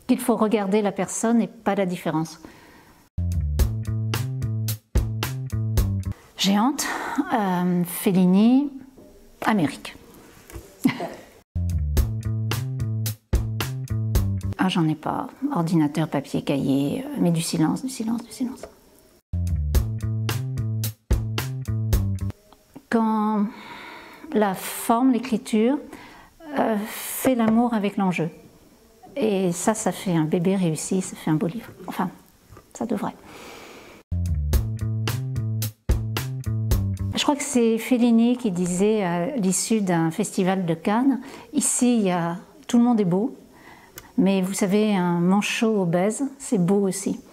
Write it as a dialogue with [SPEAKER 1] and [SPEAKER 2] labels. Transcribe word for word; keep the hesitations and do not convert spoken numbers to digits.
[SPEAKER 1] qu'il faut regarder la personne et pas la différence. Géante, euh, Fellini, Amérique. Ah, j'en ai pas. Ordinateur, papier, cahier, mais du silence, du silence, du silence. Quand la forme, l'écriture, euh, fait l'amour avec l'enjeu. Et ça, ça fait un bébé réussi, ça fait un beau livre. Enfin, ça devrait. Je crois que c'est Fellini qui disait à l'issue d'un festival de Cannes, ici, il y a, tout le monde est beau, mais vous savez, un manchot obèse, c'est beau aussi.